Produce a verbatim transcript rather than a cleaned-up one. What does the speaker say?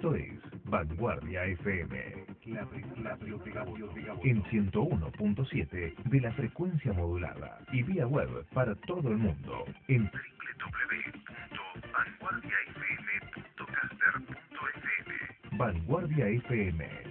Esto es Vanguardia F M, la, la, en ciento uno punto siete de la frecuencia modulada y vía web para todo el mundo en doble u doble u doble u punto vanguardia f m punto caster punto f m. Vanguardia F M.